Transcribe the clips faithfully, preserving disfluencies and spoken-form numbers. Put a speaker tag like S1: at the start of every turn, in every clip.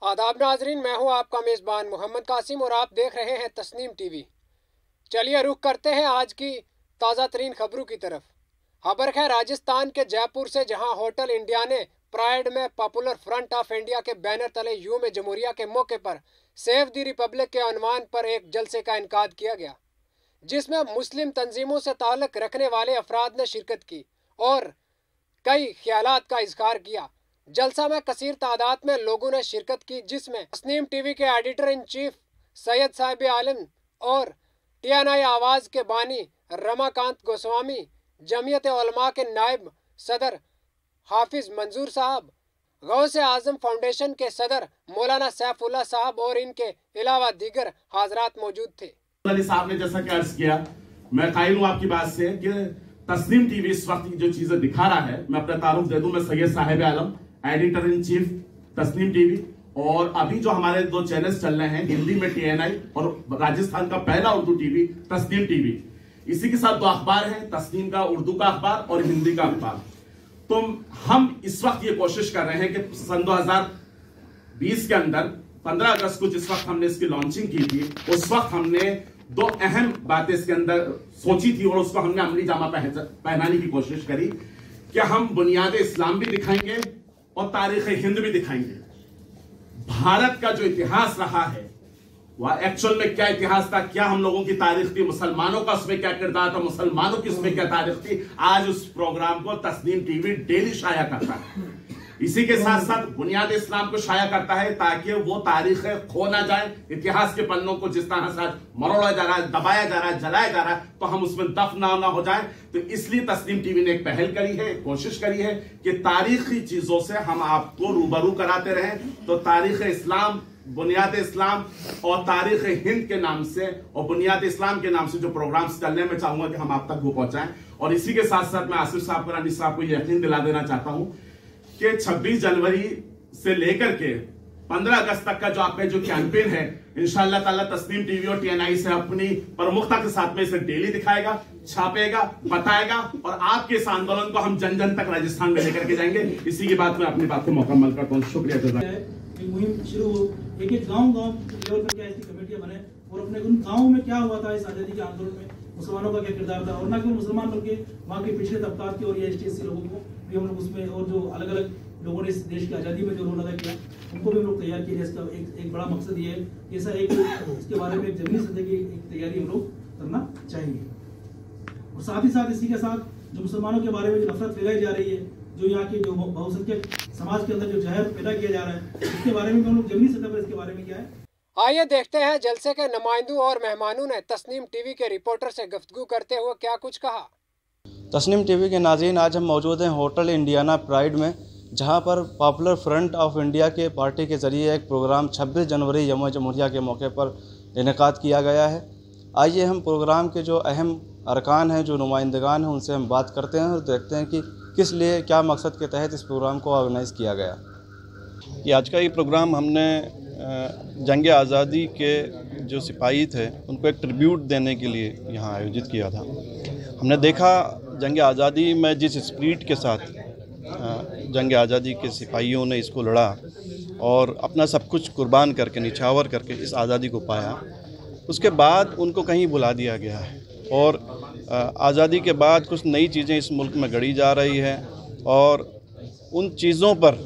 S1: आदाब नाजरीन, मैं हूं आपका मेज़बान मोहम्मद कासिम और आप देख रहे हैं तस्नीम टीवी। चलिए रुख करते हैं आज की ताज़ा तरीन खबरों की तरफ। खबर है राजस्थान के जयपुर से, जहां होटल इंडिया ने प्राइड में पॉपुलर फ्रंट ऑफ इंडिया के बैनर तले यूं में जमहूरिया के मौके पर सेव दी रिपब्लिक के अनुमान पर एक जलसे का इनकाद किया गया, जिसमें मुस्लिम तंजीमों से ताल्लुक रखने वाले अफराद ने शिरकत की और कई ख्यालात का इजहार किया। जलसा में कसीर तादाद में लोगों ने शिरकत की, जिसमें तस्नीम टीवी के editor in chief Syed Sahib Alam और टी एन आई आवाज़ के बानी रमाकांत गोस्वामी, जमीयत उलमा के नायब सदर हाफिज मंजूर साहब, गौसे आजम फाउंडेशन के सदर मौलाना सैफुल्लाह साहब और इनके अलावा दीगर हाजरात मौजूद थे।
S2: साहब ने जैसा कि अर्ज किया, मैं कायल हूँ आपकी बात से कि तस्नीम टीवी इस वक्त जो चीजें दिखा रहा है, मैं अपना तारुफ दे दूं, मैं Syed Sahib Alam, editor in chief Tasnim TV, और अभी जो हमारे दो चैनल्स चल रहे हैं हिंदी में टी एन आई और राजस्थान का पहला उर्दू टीवी तस्नीम टीवी, इसी के साथ दो अखबार हैं, तस्नीम का उर्दू का अखबार और हिंदी का अखबार। तो हम इस वक्त ये कोशिश कर रहे हैं कि सन दो हजार बीस के अंदर पंद्रह अगस्त को जिस वक्त हमने इसकी लॉन्चिंग की थी, उस वक्त हमने दो अहम बातें इसके अंदर सोची थी और उसको हमने अमली जामा पहनाने की कोशिश करी कि हम बुनियाद इस्लाम भी दिखाएंगे और तारीख हिंद भी दिखाएंगे। भारत का जो इतिहास रहा है वह एक्चुअल में क्या इतिहास था, क्या हम लोगों की तारीख थी, मुसलमानों का उसमें क्या किरदार था, मुसलमानों की उसमें क्या तारीख थी, आज उस प्रोग्राम को तस्नीम टीवी डेली शाया करता है। इसी के साथ साथ बुनियाद इस्लाम को शाया करता है ताकि वो तारीख खो ना जाए, इतिहास के पन्नों को जिस तरह से मरोड़ा जा रहा है, दबाया जा रहा है, जलाया जा रहा है, तो हम उसमें दफन ना हो जाए। तो इसलिए तस्नीम टीवी ने एक पहल करी है, कोशिश करी है कि तारीखी चीजों से हम आपको रूबरू कराते रहें। तो तारीख इस्लाम, बुनियाद इस्लाम और तारीख हिंद के नाम से और बुनियाद इस्लाम के नाम से जो प्रोग्राम्स चलने में चाहूंगा कि हम आप तक वो पहुंचाएं। और इसी के साथ साथ मैं आसिफ साहब को, रानी साहब को यकीन दिला देना चाहता हूं कि छब्बीस जनवरी से लेकर के पंद्रह अगस्त तक का जो आपका जो कैंपेन है, इंशाअल्लाह ताला तस्नीम टीवी और टी एन आई से अपनी प्रमुखता के साथ में इसे डेली दिखाएगा, छापेगा, बताएगा और आपके इस आंदोलन को हम जन जन तक राजस्थान में लेकर के जाएंगे। इसी की बात में अपनी बात को मुकम्मल करता हूँ। शुक्रिया।
S3: मुहिम शुरू हो, एक एक गाँव गाँव लेवल पर क्या इसकी कमेटियां बने और अपने उन गाँव में क्या हुआ था इस आजादी के आंदोलन में, मुसलमानों का क्या किरदार था, और न केवल मुसलमान बल्कि वहाँ के पिछड़े तबकात के और एस टी एस सी लोगों को भी हम लोग उसमें, और जो अलग अलग लोगों ने इस देश की आज़ादी में जो रोल अदा किया उनको भी हम लोग तैयार किए। इसका एक, एक बड़ा मकसद ये है, ऐसा एक इसके बारे में एक जमीनी सतह की एक तैयारी हम लोग करना चाहिए। और साथ ही साथ इसी के साथ जो मुसलमानों के बारे में जो नफरत फैलाई जा रही है, जो यहाँ के जो बहुसंख्यक समाज के अंदर जो जहर पैदा किया जा रहा है, इसके बारे में हम लोग जमीनी सतह पर इसके बारे में क्या है।
S1: आइए देखते हैं जलसे के नुमाइंदों और मेहमानों ने तस्नीम टीवी के रिपोर्टर से गुफ्तगू करते हुए क्या कुछ कहा।
S4: तस्नीम टीवी के नाज़रीन, आज हम मौजूद हैं होटल इंडियाना प्राइड में, जहां पर पॉपुलर फ्रंट ऑफ इंडिया के पार्टी के ज़रिए एक प्रोग्राम छब्बीस जनवरी यौम जमहूरिया के मौके पर इनेकाद किया गया है। आइए हम प्रोग्राम के जो अहम अरकान हैं, जो नुमाइंदगान हैं, उनसे हम बात करते हैं और देखते हैं कि किस लिए, क्या मकसद के तहत इस प्रोग्राम को ऑर्गेनाइज़ किया गया।
S5: कि आज का ये प्रोग्राम हमने जंग आज़ादी के जो सिपाही थे उनको एक ट्रिब्यूट देने के लिए यहाँ आयोजित किया था। हमने देखा जंग आज़ादी में जिस स्पिरिट के साथ जंग आज़ादी के सिपाहियों ने इसको लड़ा और अपना सब कुछ कुर्बान करके, निछावर करके इस आज़ादी को पाया, उसके बाद उनको कहीं बुला दिया गया है और आज़ादी के बाद कुछ नई चीज़ें इस मुल्क में गढ़ी जा रही है और उन चीज़ों पर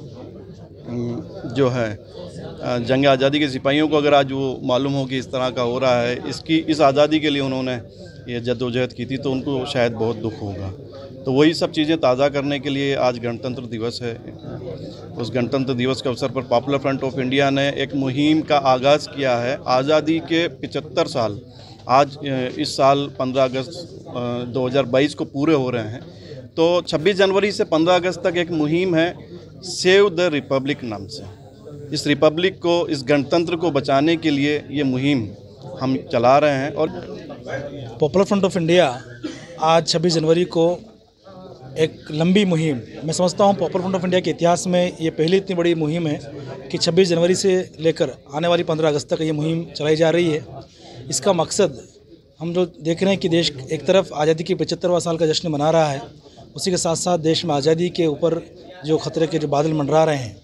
S5: जो है जंग आज़ादी के सिपाहियों को अगर आज वो मालूम हो कि इस तरह का हो रहा है, इसकी इस आज़ादी के लिए उन्होंने ये जद्दोजहद की थी, तो उनको शायद बहुत दुख होगा। तो वही सब चीज़ें ताज़ा करने के लिए आज गणतंत्र दिवस है। उस गणतंत्र दिवस के अवसर पर पॉपुलर फ्रंट ऑफ इंडिया ने एक मुहिम का आगाज़ किया है। आज़ादी के पचहत्तर साल आज इस साल पंद्रह अगस्त दो हज़ार बाईस को पूरे हो रहे हैं, तो छब्बीस जनवरी से पंद्रह अगस्त तक एक मुहिम है सेव द रिपब्लिक नाम से। इस रिपब्लिक को, इस गणतंत्र को बचाने के लिए ये मुहिम हम चला रहे हैं। और
S3: पॉपुलर फ्रंट ऑफ इंडिया आज छब्बीस जनवरी को एक लंबी मुहिम, मैं समझता हूँ पॉपुलर फ्रंट ऑफ इंडिया के इतिहास में ये पहली इतनी बड़ी मुहिम है कि छब्बीस जनवरी से लेकर आने वाली पंद्रह अगस्त तक ये मुहिम चलाई जा रही है। इसका मकसद हम जो देख रहे हैं कि देश एक तरफ आज़ादी की पचहत्तरवां साल का जश्न मना रहा है, उसी के साथ साथ देश में आज़ादी के ऊपर जो खतरे के जो बादल मंडरा रहे हैं,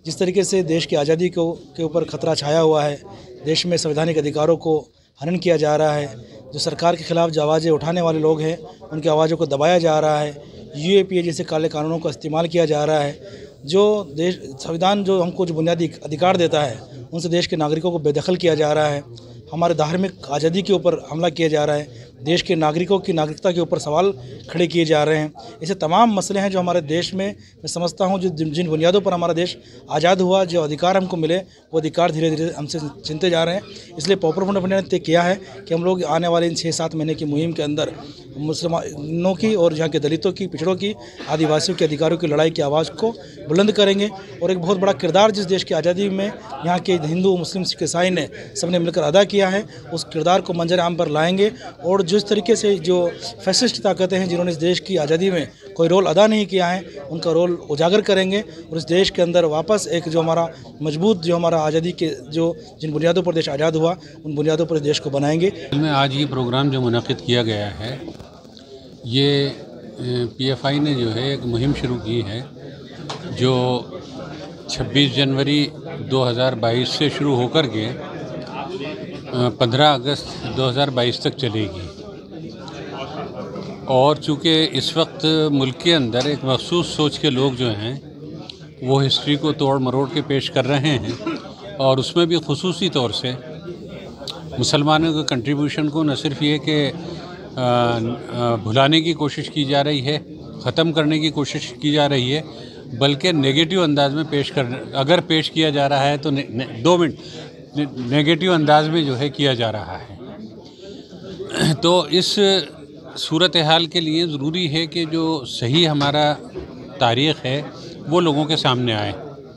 S3: जिस तरीके से देश की आज़ादी को के ऊपर खतरा छाया हुआ है, देश में संवैधानिक अधिकारों को हनन किया जा रहा है, जो सरकार के खिलाफ जो आवाज़ें उठाने वाले लोग हैं उनकी आवाज़ों को दबाया जा रहा है, यू ए पी ए जैसे काले कानूनों का इस्तेमाल किया जा रहा है, जो देश संविधान जो हमको जो बुनियादी अधिकार देता है उनसे देश के नागरिकों को बेदखल किया जा रहा है, हमारे धार्मिक आज़ादी के ऊपर हमला किया जा रहा है, देश के नागरिकों की नागरिकता के ऊपर सवाल खड़े किए जा रहे हैं। ऐसे तमाम मसले हैं जो हमारे देश में मैं समझता हूँ जो जिन बुनियादों पर हमारा देश आज़ाद हुआ, जो अधिकार हमको मिले वो अधिकार धीरे धीरे हमसे छीनते जा रहे हैं। इसलिए पॉपुलर फ्रंट ऑफ इंडिया ने तय किया है कि हम लोग आने वाले इन छः सात महीने की मुहिम के अंदर मुसलमानों की और यहाँ के दलितों की, पिछड़ों की, आदिवासियों के अधिकारों की लड़ाई की आवाज़ को बुलंद करेंगे और एक बहुत बड़ा किरदार जिस देश की आज़ादी में यहाँ के हिंदू, मुस्लिम, सिख, ईसाई ने सबने मिलकर अदा किया है उस किरदार को मंजर आम पर लाएंगे और जिस तरीके से जो फैसिस्ट ताकतें हैं जिन्होंने इस देश की आज़ादी में कोई रोल अदा नहीं किया है उनका रोल उजागर करेंगे और इस देश के अंदर वापस एक जो हमारा मजबूत जो हमारा आज़ादी के जो जिन बुनियादों पर देश आज़ाद हुआ उन बुनियादों पर इस देश को बनाएंगे।
S6: में आज ये प्रोग्राम जो मुनक़िद किया गया है ये पी एफ आई ने जो है एक मुहिम शुरू की है जो छब्बीस जनवरी दो हज़ार बाईस से शुरू होकर के पंद्रह अगस्त दो हज़ार बाईस तक चलेगी और चूँकि इस वक्त मुल्क के अंदर एक मखसूस सोच के लोग जो हैं वो हिस्ट्री को तोड़ मरोड़ के पेश कर रहे हैं और उसमें भी खुसूसी तौर से मुसलमानों के कंट्रीब्यूशन को न सिर्फ ये कि भुलाने की कोशिश की जा रही है, ख़त्म करने की कोशिश की जा रही है, बल्कि नेगेटिव अंदाज में पेश कर अगर पेश किया जा रहा है तो ने, ने, दो मिनट ने, नेगेटिव अंदाज में जो है किया जा रहा है। तो इस सूरत हाल के लिए ज़रूरी है कि जो सही हमारा तारीख़ है वो लोगों के सामने आए।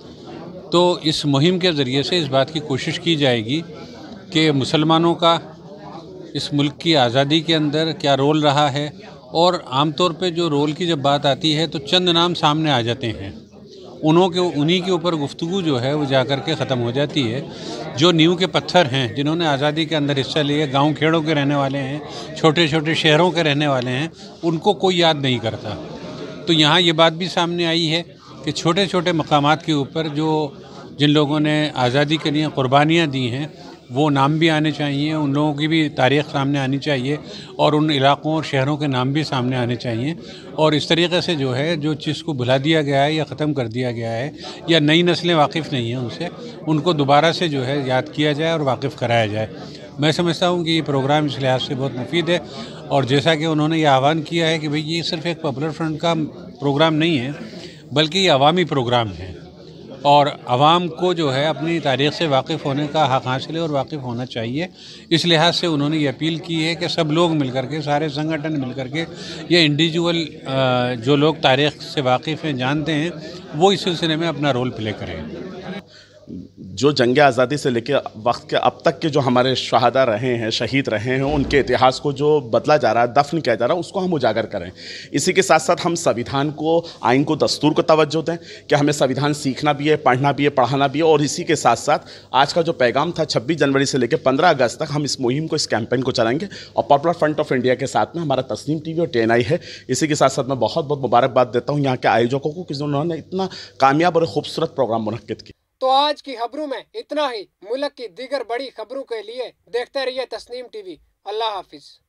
S6: तो इस मुहिम के ज़रिए से इस बात की कोशिश की जाएगी कि मुसलमानों का इस मुल्क की आज़ादी के अंदर क्या रोल रहा है और आमतौर पे जो रोल की जब बात आती है तो चंद नाम सामने आ जाते हैं, उन्हों के उन्हीं के ऊपर गुफ्तगू जो है वो जा कर के ख़त्म हो जाती है। जो नींव के पत्थर हैं, जिन्होंने आज़ादी के अंदर हिस्सा लिए, गांव खेड़ों के रहने वाले हैं, छोटे छोटे शहरों के रहने वाले हैं, उनको कोई याद नहीं करता। तो यहाँ ये बात भी सामने आई है कि छोटे छोटे मकामात के ऊपर जो जिन लोगों ने आज़ादी के लिए क़ुरबानियाँ दी हैं वो नाम भी आने चाहिए, उन लोगों की भी तारीख़ सामने आनी चाहिए और उन इलाक़ों और शहरों के नाम भी सामने आने चाहिए। और इस तरीक़े से जो है जो चीज़ को भुला दिया गया है या ख़त्म कर दिया गया है या नई नस्लें वाकिफ़ नहीं हैं उनसे, उनको दोबारा से जो है याद किया जाए और वाकिफ़ कराया जाए। मैं समझता हूँ कि ये प्रोग्राम इस लिहाज से बहुत मुफीद है और जैसा कि उन्होंने ये आह्वान किया है कि भाई ये सिर्फ़ एक पॉपुलर फ्रंट का प्रोग्राम नहीं है बल्कि ये अवामी प्रोग्राम है और आवाम को जो है अपनी तारीख़ से वाकिफ़ होने का हक़ हासिल है और वाकिफ़ होना चाहिए। इस लिहाज से उन्होंने ये अपील की है कि सब लोग मिल कर के, सारे संगठन मिल कर के, ये इंडिविजुअल जो लोग तारीख़ से वाकिफ़ हैं, जानते हैं, वो इस सिलसिले में अपना रोल प्ले करें।
S2: जो जंग आज़ादी से लेकर वक्त के अब तक के जो हमारे शहादा रहे हैं, शहीद रहे हैं, उनके इतिहास को जो बदला जा रहा है, दफन किया जा रहा है, उसको हम उजागर करें। इसी के साथ साथ हम संविधान को, आइन को, दस्तूर को तवज्जो दें कि हमें संविधान सीखना भी है, पढ़ना भी है, पढ़ाना भी है। और इसी के साथ साथ आज का जो पैगाम था छब्बीस जनवरी से लेकर पंद्रह अगस्त तक हम इस मुहिम को, इस कैंपेन को चलाएंगे और पॉपुलर फ्रंट ऑफ इंडिया के साथ में हमारा तस्नीम टीवी और टी एन आई है। इसी के साथ साथ मैं बहुत बहुत मुबारकबाद देता हूँ यहाँ के आयोजकों को कि उन्होंने इतना कामयाब और खूबसूरत प्रोग्राम मुनक्किद किया।
S1: तो आज की खबरों में इतना ही। मुल्क की दीगर बड़ी खबरों के लिए देखते रहिए तस्नीम टीवी। अल्लाह हाफिज।